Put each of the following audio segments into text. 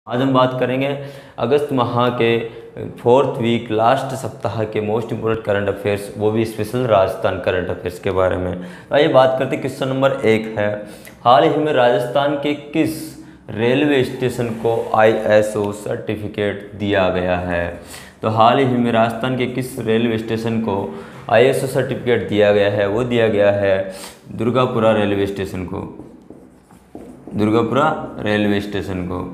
आज हम बात करेंगे अगस्त माह के 4th वीक लास्ट सप्ताह के मोस्ट इम्पोर्टेंट करंट अफेयर्स, वो भी स्पेशल राजस्थान करंट अफेयर्स के बारे में। तो आइए बात करते हैं। क्वेश्चन नंबर 1 है, हाल ही में राजस्थान के किस रेलवे स्टेशन को ISO सर्टिफिकेट दिया गया है? तो हाल ही में राजस्थान के किस रेलवे स्टेशन को ISO सर्टिफिकेट दिया गया है? वो दिया गया है दुर्गापुरा रेलवे स्टेशन को, दुर्गापुरा रेलवे स्टेशन को।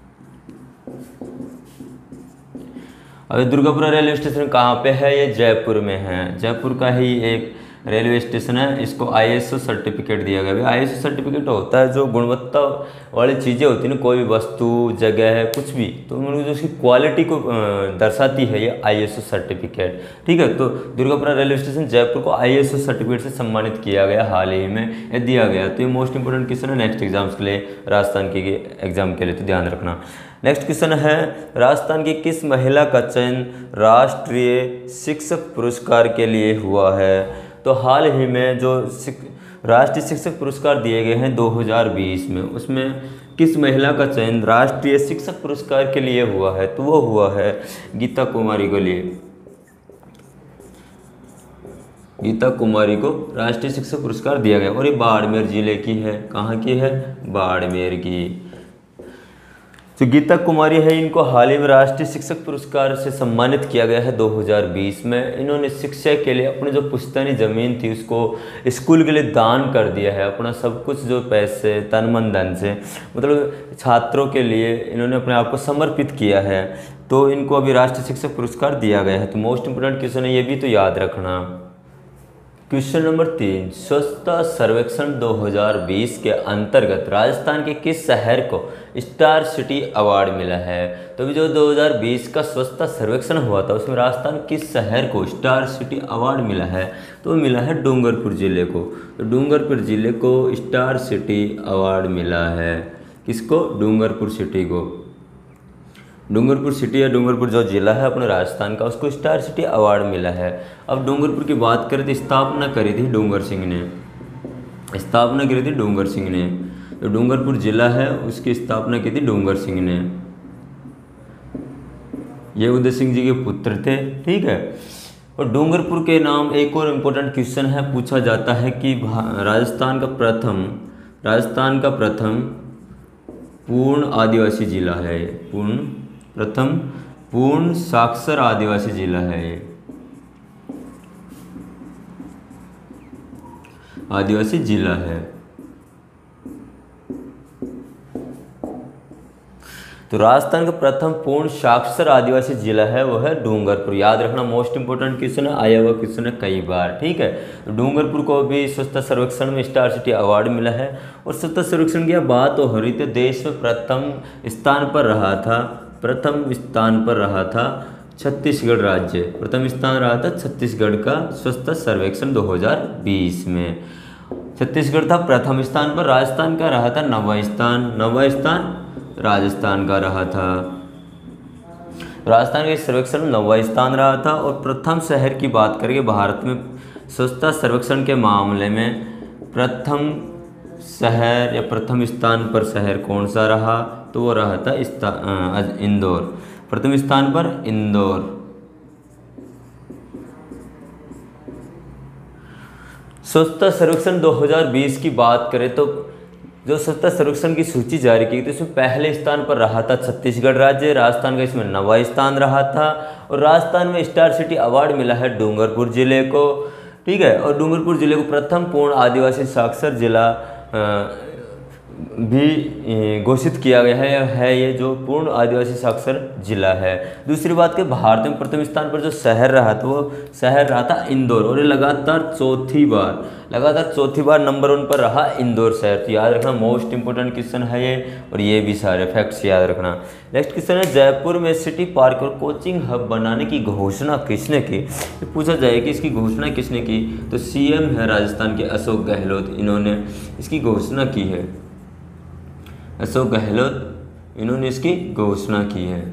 अभी दुर्गापुरा रेलवे स्टेशन कहाँ पे है? ये जयपुर में है, जयपुर का ही एक रेलवे स्टेशन है। इसको ISO सर्टिफिकेट दिया गया है। ISO सर्टिफिकेट होता है जो गुणवत्ता वाली चीज़ें होती हैं ना, कोई भी वस्तु, जगह है, कुछ भी, तो जो उसकी क्वालिटी को दर्शाती है ये ISO सर्टिफिकेट। ठीक है, तो दुर्गापुरा रेलवे स्टेशन जयपुर को ISO सर्टिफिकेट से सम्मानित किया गया, हाल ही में ये दिया गया। तो ये मोस्ट इंपोर्टेंट क्वेश्चन है नेक्स्ट एग्जाम्स के लिए, राजस्थान के एग्जाम के लिए, तो ध्यान रखना। नेक्स्ट क्वेश्चन है, राजस्थान की किस महिला का चयन राष्ट्रीय शिक्षक पुरस्कार के लिए हुआ है? तो हाल ही में जो राष्ट्रीय शिक्षक पुरस्कार दिए गए हैं 2020 में, उसमें किस महिला का चयन राष्ट्रीय शिक्षक पुरस्कार के लिए हुआ है? तो वो हुआ है गीता कुमारी को लिए, गीता कुमारी को राष्ट्रीय शिक्षक पुरस्कार दिया गया। और ये बाड़मेर जिले की है। कहाँ की है? बाड़मेर की। तो गीता कुमारी है, इनको हाल ही में राष्ट्रीय शिक्षक पुरस्कार से सम्मानित किया गया है 2020 में। इन्होंने शिक्षा के लिए अपनी जो पुश्तैनी ज़मीन थी उसको स्कूल के लिए दान कर दिया है। अपना सब कुछ जो पैसे, तन मन धन से, मतलब छात्रों के लिए इन्होंने अपने आप को समर्पित किया है। तो इनको अभी राष्ट्रीय शिक्षक पुरस्कार दिया गया है। तो मोस्ट इंपोर्टेंट क्वेश्चन है, ये भी तो याद रखना। क्वेश्चन नंबर 3, स्वच्छता सर्वेक्षण 2020 के अंतर्गत राजस्थान के किस शहर को स्टार सिटी अवार्ड मिला है? तो अभी जो 2020 का स्वच्छता सर्वेक्षण हुआ था उसमें राजस्थान किस शहर को स्टार सिटी अवार्ड मिला है? तो मिला है डूंगरपुर जिले को। तो डूंगरपुर जिले को स्टार सिटी अवार्ड मिला है। किसको? डूंगरपुर सिटी को। डूंगरपुर सिटी या डूंगरपुर जो जिला है अपने राजस्थान का, उसको स्टार सिटी अवार्ड मिला है। अब डूंगरपुर की बात करें तो स्थापना करी थी डूंगर सिंह ने, स्थापना करी थी डूंगर सिंह ने। तो डूंगरपुर जिला है उसकी स्थापना की थी डूंगर सिंह ने। ये उदय सिंह जी के पुत्र थे। ठीक है, और डूंगरपुर के नाम एक और इम्पोर्टेंट क्वेश्चन है, पूछा जाता है कि राजस्थान का प्रथम पूर्ण आदिवासी जिला है ये, प्रथम पूर्ण साक्षर आदिवासी जिला है ये, आदिवासी जिला है। तो राजस्थान का प्रथम पूर्ण साक्षर आदिवासी जिला है वो है डूंगरपुर। याद रखना, मोस्ट इंपोर्टेंट क्वेश्चन है, आया हुआ क्वेश्चन है कई बार। ठीक है, तो डूंगरपुर को भी स्वच्छता सर्वेक्षण में स्टार सिटी अवार्ड मिला है। और स्वच्छता सर्वेक्षण की बात तो हो रही थी, देश में प्रथम स्थान पर रहा था छत्तीसगढ़ राज्य, प्रथम स्थान रहा था छत्तीसगढ़ का स्वच्छता सर्वेक्षण 2020 में। छत्तीसगढ़ था प्रथम स्थान पर, राजस्थान का रहा था नौवां स्थान राजस्थान का रहा था। राजस्थान के सर्वेक्षण में 9वां स्थान रहा था। और प्रथम शहर की बात करेंगे भारत में स्वच्छता सर्वेक्षण के मामले में, प्रथम शहर या प्रथम स्थान पर शहर कौन सा रहा? तो वो रहा था इंदौर, प्रथम स्थान पर इंदौर। स्वच्छता सर्वेक्षण 2020 की बात करें तो जो स्वच्छता सर्वेक्षण की सूची जारी की तो इसमें पहले स्थान पर रहा था छत्तीसगढ़ राज्य, राजस्थान का इसमें 9वां स्थान रहा था। और राजस्थान में स्टार सिटी अवार्ड मिला है डूंगरपुर जिले को। ठीक है, और डूंगरपुर जिले को प्रथम पूर्ण आदिवासी साक्षर जिला भी घोषित किया गया है ये जो पूर्ण आदिवासी साक्षर जिला है। दूसरी बात कि भारत में प्रथम स्थान पर जो शहर रहा था वो शहर रहा था इंदौर। और ये लगातार चौथी बार नंबर 1 पर रहा इंदौर शहर। तो याद रखना, मोस्ट इंपोर्टेंट क्वेश्चन है ये, और ये भी सारे फैक्ट्स याद रखना। नेक्स्ट क्वेश्चन है, जयपुर में सिटी पार्क और कोचिंग हब बनाने की घोषणा किसने की? ये पूछा जाए कि इसकी घोषणा किसने की? तो CM है राजस्थान के अशोक गहलोत, इन्होंने इसकी घोषणा की है। अशोक गहलोत इन्होंने इसकी घोषणा की है।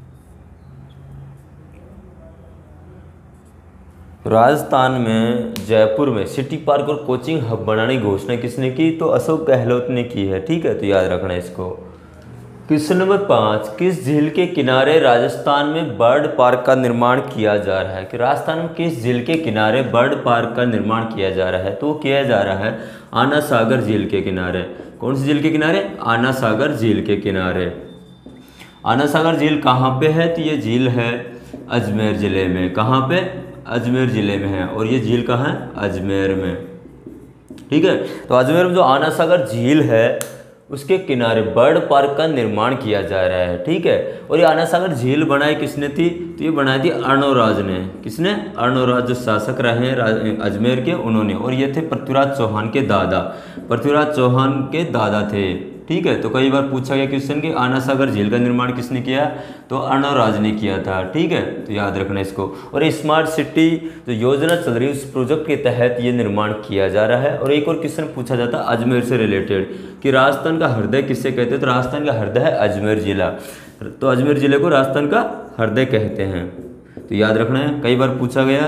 राजस्थान में जयपुर में सिटी पार्क और कोचिंग हब बनाने की घोषणा किसने की? तो अशोक गहलोत ने की है। ठीक है, तो याद रखना इसको। क्वेश्चन नंबर 5, किस झील के किनारे राजस्थान में बर्ड पार्क का निर्माण किया जा रहा है? कि राजस्थान में किस झील के किनारे बर्ड पार्क का निर्माण किया जा रहा है? तो वो किया जा रहा है आना सागर झील के किनारे। कौन सी झील के किनारे? आना सागर झील के किनारे। आना सागर झील कहाँ पे है? तो ये झील है अजमेर ज़िले में। कहाँ पे? अजमेर ज़िले में है। और ये झील कहाँ है? अजमेर में। ठीक है, तो अजमेर में जो आना सागर झील है उसके किनारे बर्ड पार्क का निर्माण किया जा रहा है। ठीक है, और ये आना सागर झील बनाई किसने थी? तो ये बनाई थी अर्णोराज ने। किसने? अर्णोराज, जो शासक रहे हैं अजमेर के, उन्होंने। और ये थे पृथ्वीराज चौहान के दादा। पृथ्वीराज चौहान के दादा थे। ठीक है, तो कई बार पूछा गया क्वेश्चन कि आना सागर झील का निर्माण किसने किया? तो अर्णोराज ने किया था। ठीक है, तो याद रखना इसको। और स्मार्ट सिटी जो योजना चल रही है उस प्रोजेक्ट के तहत ये निर्माण किया जा रहा है। और एक और क्वेश्चन पूछा जाता है अजमेर से रिलेटेड कि राजस्थान का हृदय किससे कहते हैं? तो राजस्थान का हृदय है अजमेर जिला। तो अजमेर जिले को राजस्थान का हृदय कहते हैं। तो याद रखना है, कई बार पूछा गया।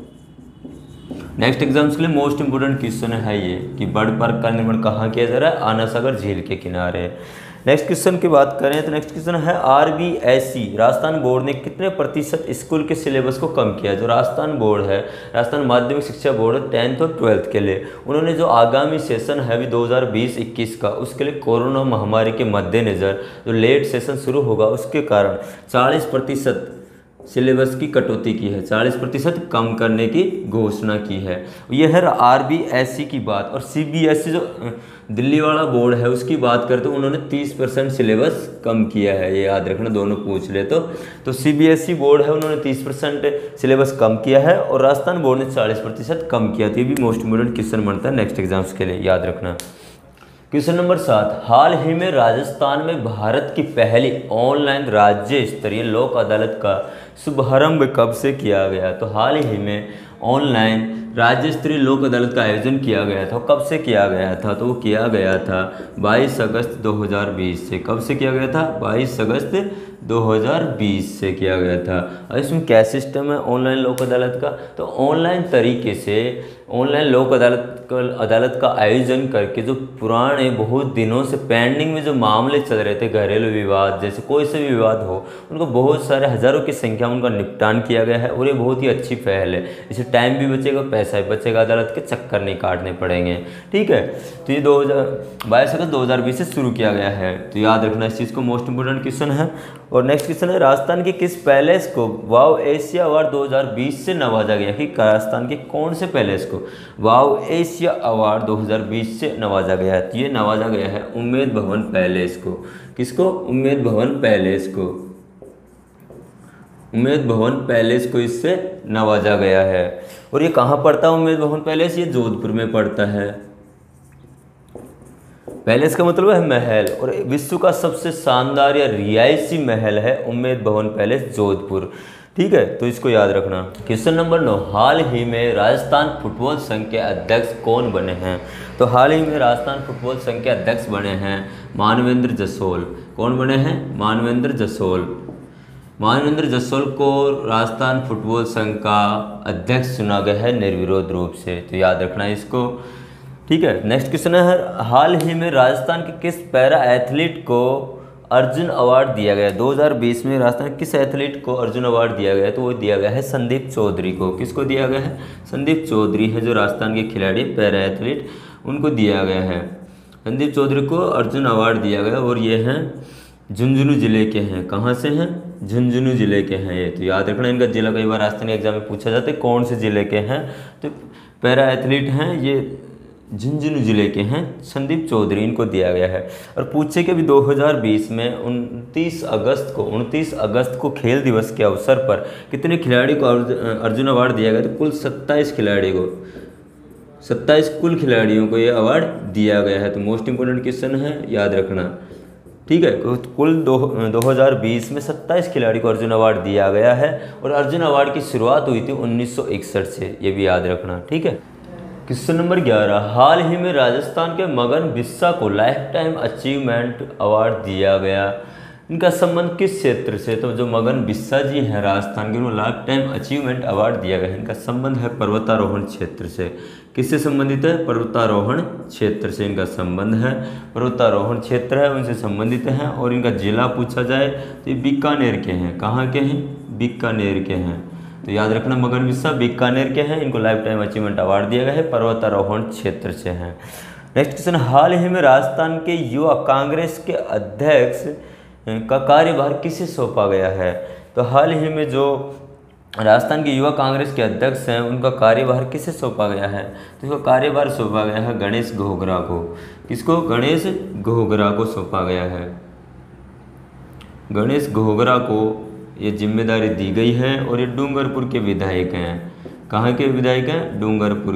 नेक्स्ट एग्जाम्स के लिए मोस्ट इंपोर्टेंट क्वेश्चन है ये कि बर्ड पार्क का निर्माण कहाँ किया जा रहा है? आना सागर झील के किनारे। नेक्स्ट क्वेश्चन की बात करें तो नेक्स्ट क्वेश्चन है RBSE राजस्थान बोर्ड ने कितने प्रतिशत स्कूल के सिलेबस को कम किया? जो राजस्थान बोर्ड है, राजस्थान माध्यमिक शिक्षा बोर्ड 10th और 12th के लिए, उन्होंने जो आगामी सेशन है अभी 2020-21 का, उसके लिए कोरोना महामारी के मद्देनज़र जो लेट सेशन शुरू होगा उसके कारण 40% सिलेबस की कटौती की है, 40% कम करने की घोषणा की है। यह है RBSE की बात। और CBSE जो दिल्ली वाला बोर्ड है उसकी बात करते तो उन्होंने 30% सिलेबस कम किया है। ये याद रखना, दोनों पूछ ले तो CBSE बोर्ड है उन्होंने 30% सिलेबस कम किया है और राजस्थान बोर्ड ने 40% कम किया। तो ये भी मोस्ट इंपोर्टेंट क्वेश्चन बनता है नेक्स्ट एग्जाम्स के लिए, याद रखना। क्वेश्चन नंबर 7, हाल ही में राजस्थान में भारत की पहली ऑनलाइन राज्य स्तरीय लोक अदालत का शुभारंभ कब से किया गया? तो हाल ही में ऑनलाइन राज्य स्तरीय लोक अदालत का आयोजन किया गया था। कब से किया गया था? तो वो किया गया था 22 अगस्त 2020 से। कब से किया गया था? 22 अगस्त 2020 से किया गया था। और इसमें क्या सिस्टम है ऑनलाइन लोक अदालत का? तो ऑनलाइन तरीके से ऑनलाइन लोक अदालत का आयोजन करके जो पुराने बहुत दिनों से पेंडिंग में जो मामले चल रहे थे, घरेलू विवाद जैसे कोई से भी विवाद हो, उनको बहुत सारे हज़ारों की संख्या में उनका निपटान किया गया है। और ये बहुत ही अच्छी पहल है। इससे टाइम भी बचेगा, पैसा भी बचेगा, अदालत के चक्कर नहीं काटने पड़ेंगे। ठीक है, तो ये 22 अगस्त 2020 से शुरू किया गया है। तो याद रखना इस चीज़ को, मोस्ट इंपोर्टेंट क्वेश्चन है। और नेक्स्ट क्वेश्चन है, राजस्थान के किस पैलेस को वाव एशिया अवार्ड 2020 से नवाजा गया? कि राजस्थान के कौन से पैलेस को वाव एशिया अवार्ड 2020 से नवाजा गया है? तो ये नवाजा गया है उम्मेद भवन पैलेस को। किसको? उम्मेद भवन पैलेस को। उम्मेद भवन पैलेस को इससे नवाजा गया है। और ये कहाँ पड़ता है उम्मेद भवन पैलेस? ये जोधपुर में पड़ता है। पैलेस का मतलब है महल, और विश्व का सबसे शानदार या रिहायशी महल है उम्मेद भवन पैलेस जोधपुर। ठीक है, तो इसको याद रखना। क्वेश्चन नंबर 9, हाल ही में राजस्थान फुटबॉल संघ के अध्यक्ष कौन बने हैं? तो हाल ही में राजस्थान फुटबॉल संघ के अध्यक्ष बने हैं मानवेंद्र जसोल। कौन बने हैं? मानवेंद्र जसोल। मानवेंद्र जसोल को राजस्थान फुटबॉल संघ का अध्यक्ष चुना गया है निर्विरोध रूप से। तो याद रखना इसको। ठीक है, नेक्स्ट क्वेश्चन है, हाल ही में राजस्थान के किस पैरा एथलीट को अर्जुन अवार्ड दिया गया? 2020 में राजस्थान के किस एथलीट को अर्जुन अवार्ड दिया गया? तो वो दिया गया है संदीप चौधरी को। किसको दिया गया है? संदीप चौधरी है जो राजस्थान के खिलाड़ी पैरा एथलीट, उनको दिया गया है। संदीप चौधरी को अर्जुन अवार्ड दिया गया। और ये हैं झुंझुनू जिले के हैं। कहाँ से हैं? झुंझुनू जिले के हैं ये। तो याद रखना इनका जिला कई बार राजस्थान के एग्जाम में पूछा जाता है कौन से जिले के हैं। तो पैरा एथलीट हैं ये झुंझुनू जिले के हैं, संदीप चौधरी, इनको दिया गया है। और पूछे कि अभी 2020 में 29 अगस्त को खेल दिवस के अवसर पर कितने खिलाड़ी को अर्जुन अवार्ड दिया गया? तो कुल 27 खिलाड़ी को, 27 कुल खिलाड़ियों को ये अवार्ड दिया गया है। तो मोस्ट इंपोर्टेंट क्वेश्चन है, याद रखना। ठीक है, कुल 2020 में 27 खिलाड़ी को अर्जुन अवार्ड दिया गया है। और अर्जुन अवार्ड की शुरुआत हुई थी 1961 से, ये भी याद रखना। ठीक है, क्वेश्चन नंबर 11, हाल ही में राजस्थान के मगन बिस्सा को लाइफ टाइम अचीवमेंट अवार्ड दिया गया। इनका संबंध किस क्षेत्र से? तो जो मगन बिस्सा जी हैं राजस्थान के, उनको लाइफ टाइम अचीवमेंट अवार्ड दिया गया है। इनका संबंध है पर्वतारोहण क्षेत्र से। किससे संबंधित है? पर्वतारोहण क्षेत्र से इनका संबंध है। पर्वतारोहण क्षेत्र है, उनसे संबंधित हैं। और इनका जिला पूछा जाए तो ये बीकानेर के हैं। कहाँ के हैं? बीकानेर के हैं। तो याद रखना मगन बिस्सा बीकानेर के हैं। इनको लाइफ टाइम अचीवमेंट अवार्ड दिया गया है, पर्वतारोहण क्षेत्र से हैं। नेक्स्ट क्वेश्चन, हाल ही में राजस्थान के युवा कांग्रेस के अध्यक्ष का कार्यभार किसे सौंपा गया है? तो हाल ही में जो राजस्थान के युवा कांग्रेस के अध्यक्ष हैं उनका कार्यभार किसे सौंपा गया है? तो इसका कार्यभार सौंपा गया है गणेश घोगरा को। किसको? गणेश घोगरा को सौंपा गया है। गणेश घोगरा को ये जिम्मेदारी दी गई है और ये डूंगरपुर के विधायक हैं। कहाँ के विधायक हैं? डूंगरपुर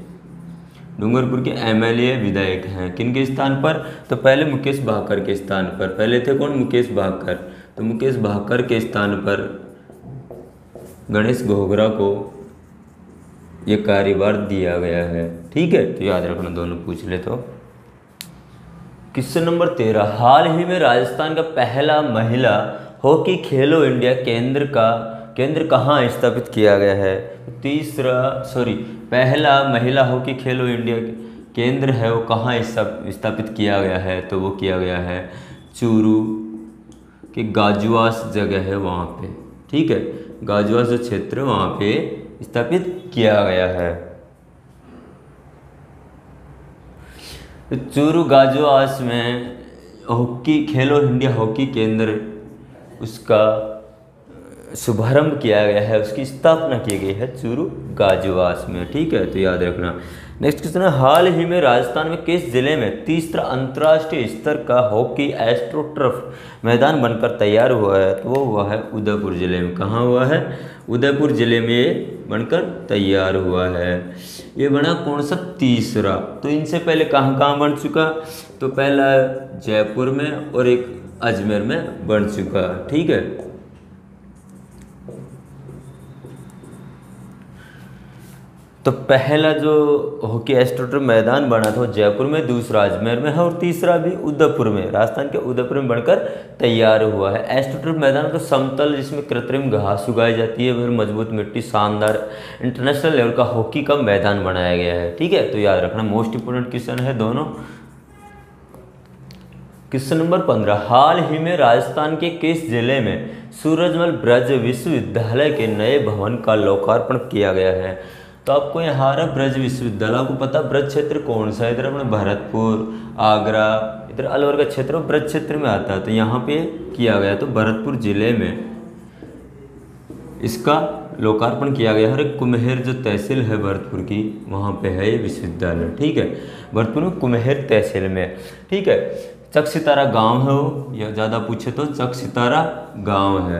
के एमएलए विधायक हैं। किनके स्थान पर? तो पहले मुकेश भाकर के स्थान पर। पहले थे कौन? मुकेश भाकर। तो मुकेश भाकर के स्थान पर गणेश घोगरा को ये कार्यभार दिया गया है। ठीक है, तो याद रखना, दोनों पूछ ले। तो क्वेश्चन नंबर 13, हाल ही में राजस्थान का पहला महिला हॉकी खेलो इंडिया केंद्र कहाँ स्थापित किया गया है? पहला महिला हॉकी खेलो इंडिया केंद्र है वो कहाँ स्थापित किया गया है? तो वो किया गया है चूरू के गाजुआस जगह है वहाँ पे। ठीक है, गाजुआस जो क्षेत्र वहाँ पे स्थापित किया गया है। तो चूरू गाजुआस में हॉकी खेलो इंडिया हॉकी केंद्र उसका शुभारंभ किया गया है, उसकी स्थापना की गई है चूरू गाजुआस में। ठीक है, तो याद रखना। नेक्स्ट क्वेश्चन है, हाल ही में राजस्थान में किस जिले में तीसरा अंतर्राष्ट्रीय स्तर का हॉकी एस्ट्रोटर्फ मैदान बनकर तैयार हुआ है? तो वो हुआ है उदयपुर जिले में। कहाँ हुआ है? उदयपुर जिले में ये बनकर तैयार हुआ है। ये बना कौन सा? तीसरा। तो इनसे पहले कहाँ कहाँ बन चुका? तो पहला जयपुर में और एक अजमेर में बन चुका। ठीक है, तो पहला जो हॉकी एस्ट्रोटर्फ मैदान बना था वो जयपुर में, दूसरा अजमेर में है और तीसरा भी उदयपुर में, राजस्थान के उदयपुर में बनकर तैयार हुआ है। एस्ट्रोटर्फ मैदान तो समतल जिसमें कृत्रिम घास उगाई जाती है और मजबूत मिट्टी, शानदार इंटरनेशनल लेवल का हॉकी का मैदान बनाया गया है। ठीक है, तो याद रखना, मोस्ट इंपोर्टेंट क्वेश्चन है दोनों। क्वेश्चन नंबर 15, हाल ही में राजस्थान के किस जिले में सूरजमल ब्रज विश्वविद्यालय के नए भवन का लोकार्पण किया गया है? तो आपको यहाँ रहा ब्रज विश्वविद्यालय। आपको पता ब्रज क्षेत्र कौन सा है? इधर अपने भरतपुर, आगरा, इधर अलवर का क्षेत्र ब्रज क्षेत्र में आता है। तो यहाँ पे किया गया, तो भरतपुर जिले में इसका लोकार्पण किया गया है। कुम्हेर जो तहसील है भरतपुर की, वहाँ पे है ये विश्वविद्यालय। ठीक है, भरतपुर में कुम्हेर तहसील में। ठीक है, चक सितारा गाँव है वो, या ज़्यादा पूछे तो चक सितारा गाँव है।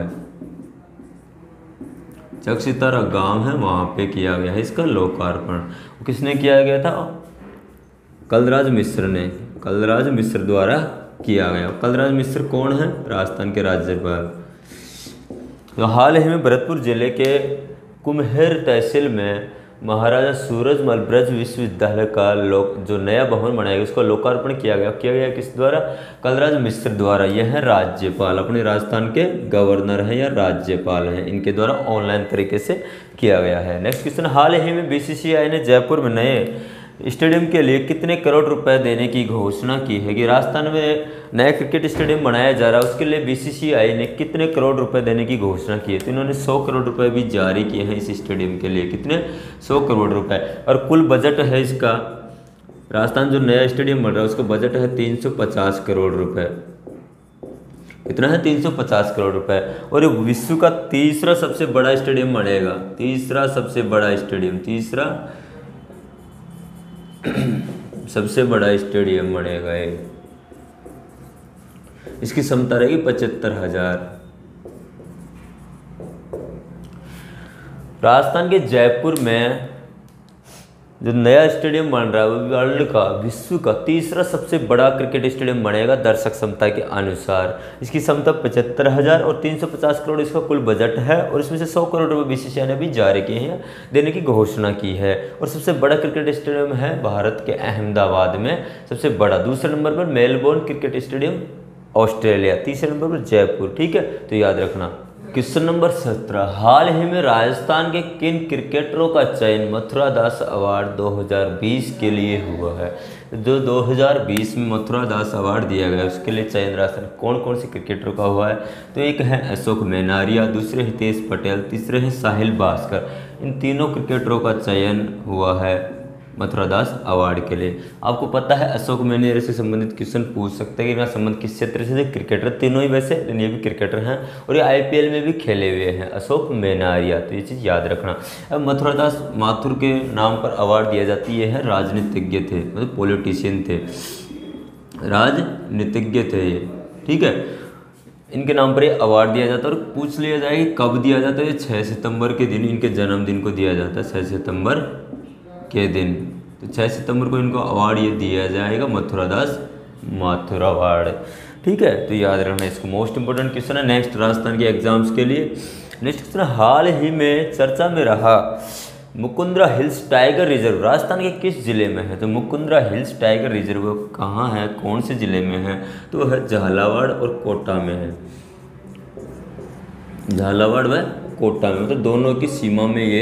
चक सितारा गाँव है, वहाँ पे किया गया है इसका लोकार्पण। किसने किया गया था? कलराज मिश्र ने, कलराज मिश्र द्वारा किया गया। कलराज मिश्र कौन है? राजस्थान के राज्यपाल। तो हाल ही में भरतपुर जिले के कुम्हेर तहसील में महाराजा सूरजमल ब्रज विश्वविद्यालय का जो नया भवन बनाया गया उसका लोकार्पण किया गया किस द्वारा? कलराज मिश्र द्वारा। यह है राज्यपाल, अपने राजस्थान के गवर्नर हैं या राज्यपाल हैं, इनके द्वारा ऑनलाइन तरीके से किया गया है। नेक्स्ट क्वेश्चन, हाल ही में बीसीसीआई ने जयपुर में नए स्टेडियम के लिए कितने करोड़ रुपए देने की घोषणा की है? कि राजस्थान में नया क्रिकेट स्टेडियम बनाया जा रहा है, उसके लिए बीसीसीआई ने कितने करोड़ रुपए देने की घोषणा की है? तो इन्होंने 100 करोड़ रुपए भी जारी किए हैं इस स्टेडियम के लिए। कितने? 100 करोड़ रुपए। और कुल बजट है इसका, राजस्थान जो नया स्टेडियम बन रहा है उसका बजट है 350 करोड़ रुपए। कितना है? 350 करोड़ रुपए। और ये विश्व का तीसरा सबसे बड़ा स्टेडियम बनेगा, तीसरा सबसे बड़ा स्टेडियम, तीसरा सबसे बड़ा स्टेडियम बनेगा ये। इसकी क्षमता रहेगी 75,000। राजस्थान के जयपुर में जो नया स्टेडियम बन रहा है वो वर्ल्ड का, विश्व का तीसरा सबसे बड़ा क्रिकेट स्टेडियम बनेगा दर्शक क्षमता के अनुसार। इसकी क्षमता 75,000 और 350 करोड़ इसका कुल बजट है। और इसमें से 100 करोड़ रुपये बीसीसीआई ने भी जारी किए हैं, देने की घोषणा की है। और सबसे बड़ा क्रिकेट स्टेडियम है भारत के अहमदाबाद में सबसे बड़ा। दूसरे नंबर पर मेलबोर्न क्रिकेट स्टेडियम ऑस्ट्रेलिया। तीसरे नंबर पर जयपुर, ठीक है, तो याद रखना। क्वेश्चन नंबर 17, हाल ही में राजस्थान के किन क्रिकेटरों का चयन मथुरा दास अवार्ड 2020 के लिए हुआ है? जो 2020 में मथुरा दास अवार्ड दिया गया उसके लिए चयन राजस्थान कौन कौन से क्रिकेटरों का हुआ है? तो एक है अशोक मेनारिया, दूसरे हितेश पटेल, तीसरे हैं साहिल भास्कर। इन तीनों क्रिकेटरों का चयन हुआ है मथुरा दास अवार्ड के लिए। आपको पता है अशोक मेनारिया से संबंधित क्वेश्चन पूछ सकते हैं कि इनका संबंध किस क्षेत्र से? क्रिकेटर तीनों ही वैसे, लेकिन ये भी क्रिकेटर हैं और ये IPL में भी खेले हुए हैं, अशोक मेनारिया, तो ये चीज़ याद रखना। अब मथुरा दास माथुर के नाम पर अवार्ड दिया जाता है, ये है राजनीतिज्ञ थे, मतलब पॉलिटिशियन थे, राजनीतिज्ञ थे ये, ठीक है। इनके नाम पर ये अवार्ड दिया जाता है और पूछ लिया जाए कि कब दिया जाता है? 6 सितंबर के दिन इनके जन्मदिन को दिया जाता है, 6 सितंबर के दिन। तो 6 सितंबर को इनको अवार्ड ये दिया जाएगा, मथुरा दास माथुर अवार्ड, ठीक है, तो याद रखना इसको। मोस्ट इंपोर्टेंट क्वेश्चन है नेक्स्ट राजस्थान के एग्जाम्स के लिए। नेक्स्ट क्वेश्चन, हाल ही में चर्चा में रहा Mukundra hills tiger reserve Rajasthan के किस जिले में है? तो मुकुंदरा हिल्स टाइगर रिजर्व कहाँ है, कौन से जिले में है? तो वह झालावाड़ और कोटा में है, झालावाड़ व कोटा में, मतलब दोनों की सीमा में ये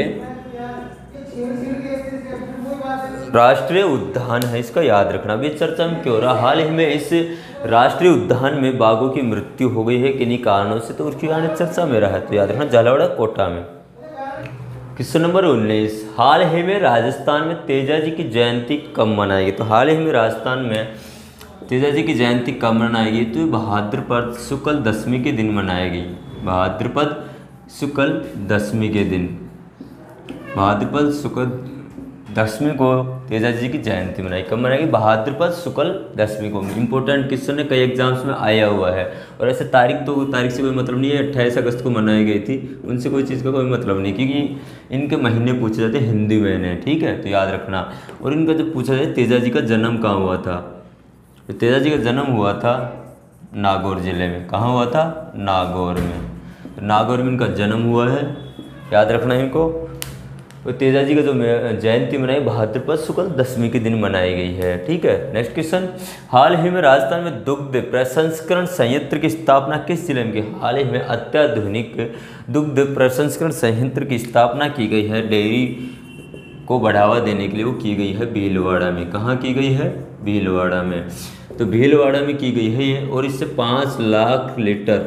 राष्ट्रीय उद्यान है, इसका याद रखना। अभी चर्चा में क्यों हो रहा? हाल ही में इस राष्ट्रीय उद्यान में बाघों की मृत्यु हो गई है किन्हीं कारणों से, तो उसकी कारण चर्चा में रहा है, तो याद रखना झालावाड़ कोटा में। क्वेश्चन नंबर 19, हाल ही में राजस्थान में तेजा जी की जयंती कब मनाएगी? तो हाल ही में राजस्थान में तेजा जी की जयंती कब मनाएगी? तो भाद्रपद शुक्ल दशमी के दिन मनाएगी, भाद्रपद शुक्ल दशमी के दिन, भाद्रपद शुक्ल दशमी को तेजा जी की जयंती मनाई। कब मनाएगी? भाद्रपद शुक्ल दशमी को। इंपॉर्टेंट क्वेश्चन है, कई एग्जाम्स में आया हुआ है, और ऐसे तारीख से कोई मतलब नहीं है। 28 अगस्त को मनाई गई थी, उनसे कोई चीज़ का कोई मतलब नहीं, क्योंकि इनके महीने पूछे जाते हैं हिंदी महीने, ठीक है, तो याद रखना। और इनका जब पूछा जाए तेजा जी का जन्म कहाँ हुआ था, तो तेजा जी का जन्म हुआ था नागौर जिले में। कहाँ हुआ था? नागौर में, तो नागौर में इनका जन्म हुआ है, याद रखना इनको। तो तेजा जी का जो जयंती मनाई भाद्रपद शुक्ल दशमी के दिन मनाई गई है, ठीक है। नेक्स्ट क्वेश्चन, हाल ही में राजस्थान में दुग्ध प्रसंस्करण संयंत्र की स्थापना किस जिले में की? हाल ही में अत्याधुनिक दुग्ध प्रसंस्करण संयंत्र की स्थापना की गई है, डेयरी को बढ़ावा देने के लिए, वो की गई है भीलवाड़ा में। कहाँ की गई है? भीलवाड़ा में, तो भीलवाड़ा में की गई है ये, और इससे 5 लाख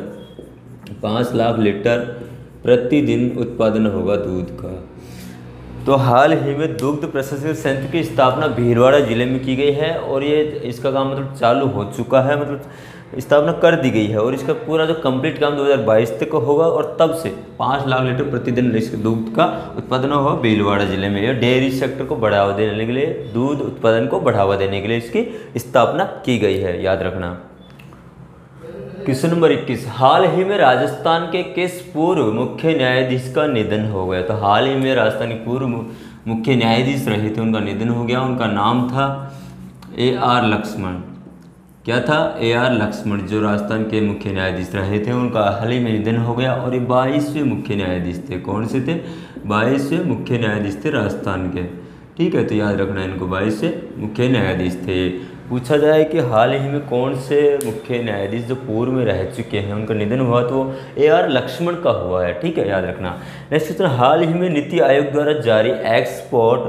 लीटर प्रतिदिन उत्पादन होगा दूध का। तो हाल ही में दुग्ध प्रसंस्करण संयंत्र की स्थापना भीलवाड़ा जिले में की गई है, और ये इसका काम मतलब चालू हो चुका है, मतलब स्थापना कर दी गई है, और इसका पूरा जो कंप्लीट काम 2022 तक होगा, और तब से 5 लाख लीटर प्रतिदिन इस दूध का उत्पादन होगा भीलवाड़ा जिले में। यह डेयरी सेक्टर को बढ़ावा देने के लिए, दूध उत्पादन को बढ़ावा देने के लिए इसकी स्थापना की गई है, याद रखना। क्वेश्चन नंबर 21, हाल ही में राजस्थान के किस पूर्व मुख्य न्यायाधीश का निधन हो गया? तो हाल ही में राजस्थान के पूर्व मुख्य न्यायाधीश रहे थे, उनका निधन हो गया। उनका नाम था AR लक्ष्मण। क्या था? AR लक्ष्मण, जो राजस्थान के मुख्य न्यायाधीश रहे थे, उनका हाल ही में निधन हो गया, और ये 22वें मुख्य न्यायाधीश थे। कौन से थे? 22वें मुख्य न्यायाधीश थे राजस्थान के, ठीक है, तो याद रखना इनको, 22वें मुख्य न्यायाधीश थे। पूछा जाए कि हाल ही में कौन से मुख्य न्यायाधीश जो पूर्व में रह चुके हैं उनका निधन हुआ, तो AR लक्ष्मण का हुआ है, ठीक है, याद रखना। नेक्स्ट क्वेश्चन, हाल ही में नीति आयोग द्वारा जारी एक्सपोर्ट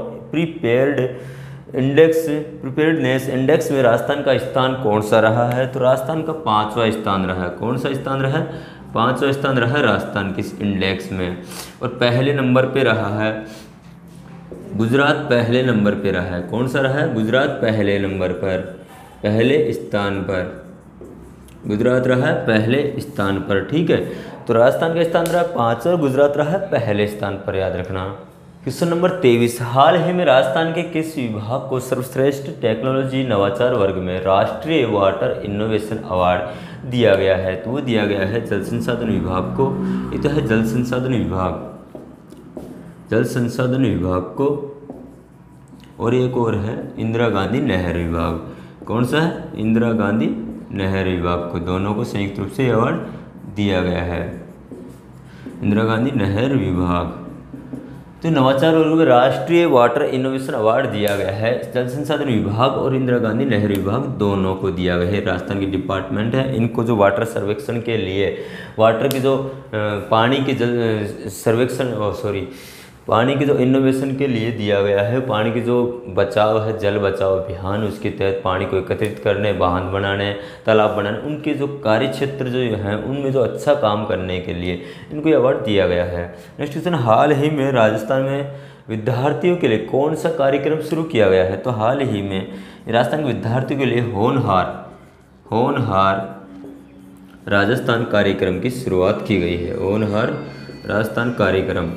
प्रिपेयर्डनेस इंडेक्स में राजस्थान का स्थान कौन सा रहा है? तो राजस्थान का 5वां स्थान रहा है। कौन सा स्थान रहा है? 5वां स्थान रहा है राजस्थान के इस इंडेक्स में, और पहले नंबर पे रहा है गुजरात, पहले नंबर पे रहा है। कौन सा रहा है? गुजरात पहले नंबर पर, पहले स्थान पर गुजरात रहा है पहले स्थान पर, ठीक है। तो राजस्थान का स्थान रहा है 5 और गुजरात रहा है पहले स्थान पर, याद रखना। क्वेश्चन नंबर 23, हाल ही में राजस्थान के किस विभाग को सर्वश्रेष्ठ टेक्नोलॉजी नवाचार वर्ग में राष्ट्रीय वाटर इनोवेशन अवार्ड दिया गया है? तो वो दिया गया है जल संसाधन विभाग को। ये तो है जल संसाधन विभाग, जल संसाधन विभाग को, और एक और है इंदिरा गांधी नहर विभाग। कौन सा है? इंदिरा गांधी नहर विभाग को, दोनों को संयुक्त रूप से अवार्ड दिया गया है, इंदिरा गांधी नहर विभाग, तो नवाचार वर्ग में राष्ट्रीय वाटर इनोवेशन अवार्ड दिया गया है जल संसाधन विभाग और इंदिरा गांधी नहर विभाग दोनों को दिया गया है। राजस्थान की डिपार्टमेंट है, इनको जो वाटर सर्वेक्षण के लिए वाटर की जो पानी के जल सर्वेक्षण पानी के जो इनोवेशन के लिए दिया गया है, पानी की जो बचाव है, जल बचाव अभियान, उसके तहत पानी को एकत्रित करने, बांध बनाने, तालाब बनाने, उनके जो कार्य क्षेत्र जो हैं उनमें जो अच्छा काम करने के लिए इनको ये अवार्ड दिया गया है। नेक्स्ट क्वेश्चन, हाल ही में राजस्थान में विद्यार्थियों के लिए कौन सा कार्यक्रम शुरू किया गया है? तो हाल ही में राजस्थान के विद्यार्थियों के लिए होनहार राजस्थान कार्यक्रम की शुरुआत की गई है। होनहार राजस्थान कार्यक्रम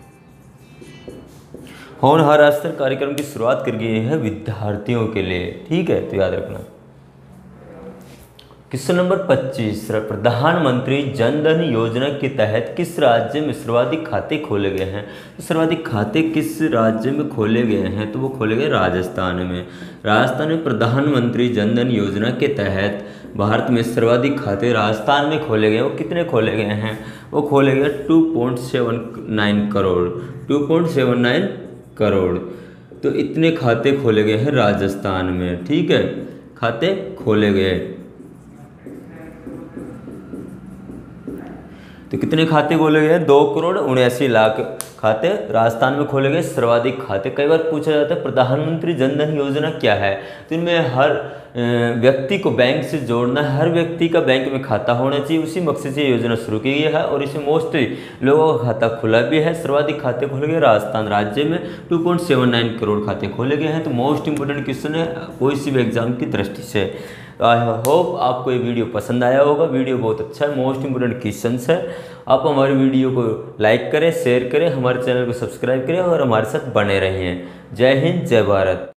की शुरुआत कर गई है विद्यार्थियों के लिए। ठीक है, तो याद रखना। क्वेश्चन नंबर 25, प्रधानमंत्री जन धन योजना के तहत किस राज्य में सर्वाधिक खाते खोले गए हैं? तो सर्वाधिक खाते किस राज्य में खोले गए हैं? तो वो खोले गए राजस्थान में। राजस्थान में प्रधानमंत्री जन धन योजना के तहत भारत में सर्वाधिक खाते राजस्थान में खोले गए। वो कितने खोले गए हैं? वो खोले गए 2.79 करोड़। 2.79 करोड़। तो इतने खाते खोले गए हैं राजस्थान में। ठीक है, खाते खोले गए। तो कितने खाते खोले गए? 2,79,00,000 खाते राजस्थान में खोले गए, सर्वाधिक खाते। कई बार पूछा जाता है प्रधानमंत्री जन धन योजना क्या है? तो इनमें हर व्यक्ति को बैंक से जोड़ना है, हर व्यक्ति का बैंक में खाता होना चाहिए, उसी मकसद से योजना शुरू की गई है और इसमें मोस्टली लोगों का खाता खुला भी है। सर्वाधिक खाते खोले गए राजस्थान राज्य में, 2.79 करोड़ खाते खोले गए हैं। तो मोस्ट इंपोर्टेंट क्वेश्चन है कोई सी भी एग्जाम की दृष्टि से। आई होप आपको ये वीडियो पसंद आया होगा। वीडियो बहुत अच्छा है, मोस्ट इंपोर्टेंट क्वेश्चंस है। आप हमारी वीडियो को लाइक करें, शेयर करें, हमारे चैनल को सब्सक्राइब करें और हमारे साथ बने रहिए। जय हिंद, जय भारत।